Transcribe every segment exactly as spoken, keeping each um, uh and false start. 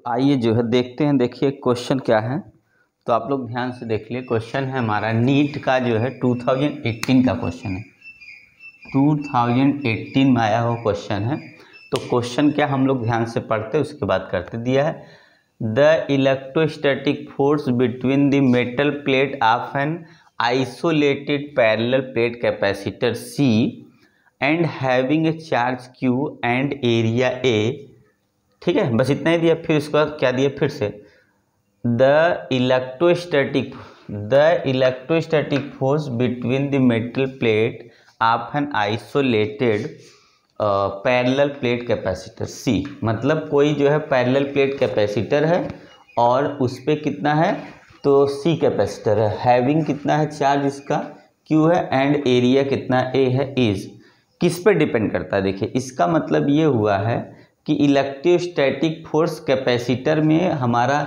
आइए जो है देखते हैं। देखिए क्वेश्चन क्या है, तो आप लोग ध्यान से देख लिए। क्वेश्चन है हमारा नीट का जो है दो हज़ार अठारह का क्वेश्चन है, दो हज़ार अठारह में आया हुआ क्वेश्चन है। तो क्वेश्चन क्या हम लोग ध्यान से पढ़ते उसके बाद करते। दिया है the electrostatic force between the metal plate of an isolated parallel plate capacitor C and having a charge Q and area A. ठीक है, बस इतना ही दिया। फिर उसके बाद क्या दिया फिर से, the electrostatic the electrostatic force between the metal plate of an isolated parallel plate capacitor C. मतलब कोई जो है पैरेलल प्लेट कैपेसिटर है और उस पर कितना है, तो सी कैपेसिटर है। हैविंग कितना है चार्ज, इसका क्यू है, एंड एरिया कितना ए है, इज। किस पे डिपेंड करता है, देखिए इसका मतलब ये हुआ है कि इलेक्ट्रोस्टैटिक फोर्स कैपेसिटर में हमारा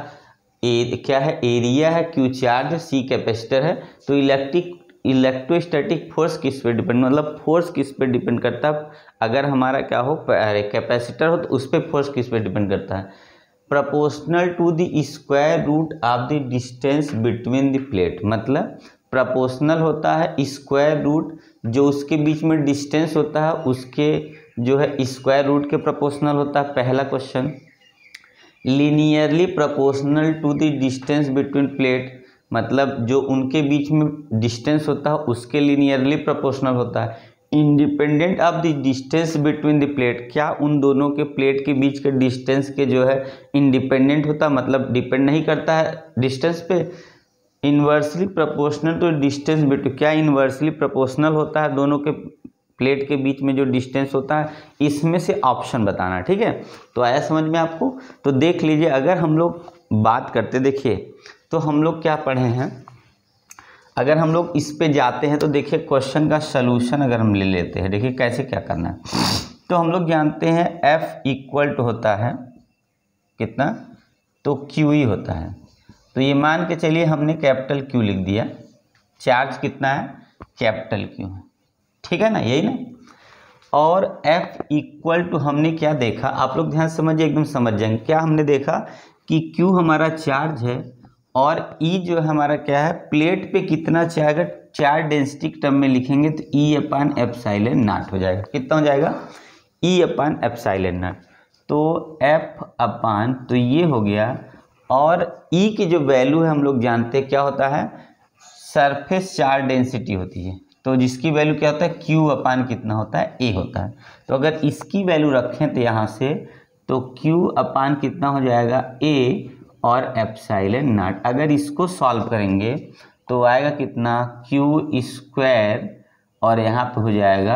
ए क्या है, एरिया है, क्यू चार्ज, सी कैपेसिटर है। तो इलेक्ट्रिक इलेक्ट्रोस्टैटिक फोर्स किस पे डिपेंड, मतलब फोर्स किस पे डिपेंड करता है। अगर हमारा क्या हो कैपेसिटर हो तो उस पर फोर्स किस पे डिपेंड करता है, proportional to the square root of the distance between the plate. मतलब प्रपोर्शनल होता है स्क्वायर रूट, जो उसके बीच में डिस्टेंस होता है उसके जो है स्क्वायर रूट के प्रोपोर्शनल होता है। पहला question linearly proportional to the distance between plate, मतलब जो उनके बीच में डिस्टेंस होता है उसके लीनियरली प्रोपोर्शनल होता है। Independent of the distance between the plate, क्या उन दोनों के प्लेट के बीच के डिस्टेंस के जो है इंडिपेंडेंट होता है, मतलब डिपेंड नहीं करता है डिस्टेंस पे। Inversely proportional to distance between, क्या इन्वर्सली प्रोपोर्शनल होता है दोनों के प्लेट के बीच में जो डिस्टेंस होता है। इसमें से ऑप्शन बताना। ठीक है, तो आया समझ में आपको। तो देख लीजिए, अगर हम लोग बात करते, देखिए तो हम लोग क्या पढ़े हैं, अगर हम लोग इस पे जाते हैं तो देखिए क्वेश्चन का सलूशन अगर हम ले लेते हैं, देखिए कैसे क्या करना है। तो हम लोग जानते हैं F इक्वल टू होता है कितना, तो क्यू ही होता है। तो ये मान के चलिए हमने कैपिटल क्यू लिख दिया, चार्ज कितना है, कैपिटल क्यू है। ठीक है ना, यही ना। और F इक्वल टू हमने क्या देखा, आप लोग ध्यान समझिए, एकदम समझ जाएंगे। क्या हमने देखा कि Q हमारा चार्ज है और E जो है हमारा क्या है, प्लेट पे कितना चार्ज है, चार्ज डेंसिटी टर्म में लिखेंगे तो E अपान एप्सिलॉन नॉट हो जाएगा। कितना हो जाएगा, E अपान एप्सिलॉन नॉट। तो F अपान, तो ये हो गया। और E की जो वैल्यू है हम लोग जानते हैं क्या होता है, सरफेस चार्ज डेंसिटी होती है। तो जिसकी वैल्यू क्या होता है, Q अपान कितना होता है, A होता है। तो अगर इसकी वैल्यू रखें तो यहाँ से, तो Q अपान कितना हो जाएगा, A और एप्सिलॉन नॉट। अगर इसको सॉल्व करेंगे तो आएगा कितना, Q स्क्वायर और यहाँ पे हो जाएगा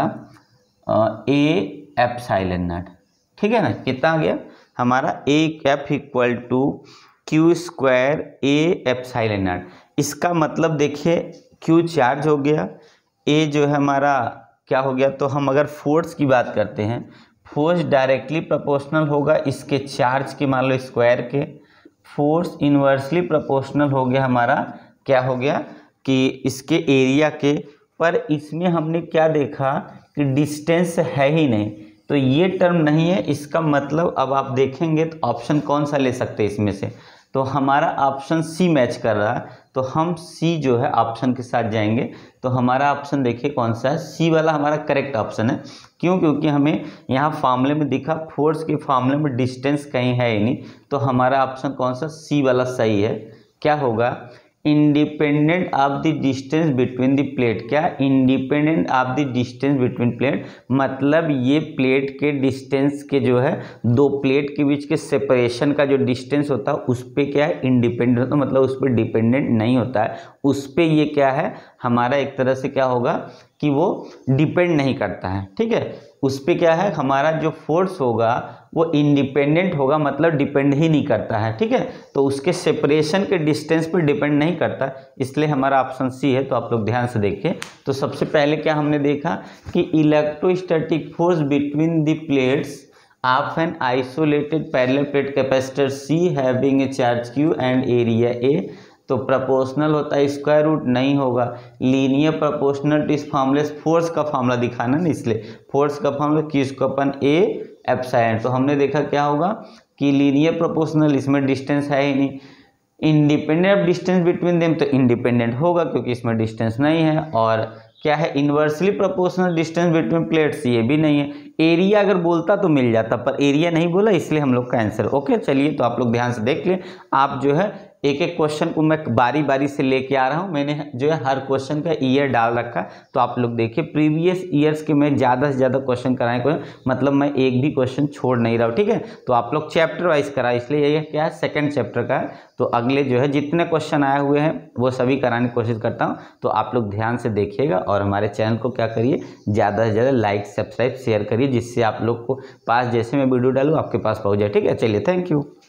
A एप्सिलॉन नॉट। ठीक है ना, कितना आ गया हमारा, A F equal to q square A epsilon naught. इसका मतलब देखिए Q चार्ज हो गया, ए जो है हमारा क्या हो गया। तो हम अगर फोर्स की बात करते हैं, फोर्स डायरेक्टली प्रोपोर्शनल होगा इसके चार्ज के, मान लो स्क्वायर के। फोर्स इन्वर्सली प्रोपोर्शनल हो गया हमारा, क्या हो गया कि इसके एरिया के। पर इसमें हमने क्या देखा कि डिस्टेंस है ही नहीं, तो ये टर्म नहीं है। इसका मतलब अब आप देखेंगे तो ऑप्शन कौन सा ले सकते हैं इसमें से, तो हमारा ऑप्शन सी मैच कर रहा है। तो हम सी जो है ऑप्शन के साथ जाएंगे। तो हमारा ऑप्शन देखिए कौन सा है, सी वाला हमारा करेक्ट ऑप्शन है। क्यों, क्योंकि हमें यहाँ फार्मूले में दिखा, फोर्स के फार्मूले में डिस्टेंस कहीं है ही नहीं। तो हमारा ऑप्शन कौन सा, सी वाला सही है। क्या होगा, independent of the distance between the plate. क्या, independent of the distance between plate, मतलब ये प्लेट के डिस्टेंस के जो है, दो प्लेट के बीच के सेपरेशन का जो डिस्टेंस होता है उस पर क्या है, इंडिपेंडेंट होता है, मतलब उस पर डिपेंडेंट नहीं होता है। उस पर ये क्या है हमारा, एक तरह से क्या होगा कि वो डिपेंड नहीं करता है। ठीक है, उस पर क्या है हमारा जो फोर्स होगा वो इंडिपेंडेंट होगा, मतलब डिपेंड ही नहीं करता है। ठीक है, तो उसके सेपरेशन के डिस्टेंस पर डिपेंड नहीं करता, इसलिए हमारा ऑप्शन सी है। तो आप लोग ध्यान से देखें। तो सबसे पहले क्या हमने देखा कि electrostatic force between the plates of an isolated parallel plate capacitor C having a charge Q and area A. तो प्रोपोर्शनल होता है, स्क्वायर रूट नहीं होगा, लीनियर प्रोपोर्शनल टू इस फार्मूले, फोर्स का फार्मूला दिखाना ना, इसलिए फोर्स का फार्मूला क्यू स्क्वायर अपन ए एप्सिलॉन। तो हमने देखा क्या होगा, कि लीनियर प्रोपोर्शनल, इसमें डिस्टेंस है ही नहीं। Independent of distance between them, तो इंडिपेंडेंट होगा क्योंकि इसमें डिस्टेंस नहीं है। और क्या है, inversely proportional distance between plates, ये भी नहीं है। एरिया अगर बोलता तो मिल जाता, पर एरिया नहीं बोला इसलिए हम लोग का आंसर। ओके चलिए, तो आप लोग ध्यान से देख लें। आप जो है एक एक क्वेश्चन को मैं बारी बारी से लेके आ रहा हूँ। मैंने जो है हर क्वेश्चन का ईयर डाल रखा, तो आप लोग देखिए प्रीवियस ईयर्स के मैं ज़्यादा से ज़्यादा क्वेश्चन कराए को, मतलब मैं एक भी क्वेश्चन छोड़ नहीं रहा हूँ, ठीक है। तो आप लोग चैप्टर वाइज कराए, इसलिए ये क्या है, सेकंड चैप्टर का है। तो अगले जो है जितने क्वेश्चन आए हुए हैं वो सभी कराने की कोशिश करता हूँ। तो आप लोग ध्यान से देखिएगा और हमारे चैनल को क्या करिए, ज़्यादा से ज़्यादा लाइक सब्सक्राइब शेयर करिए, जिससे आप लोग को पास जैसे मैं वीडियो डालूँ आपके पास पहुँच जाए, ठीक है। चलिए, थैंक यू।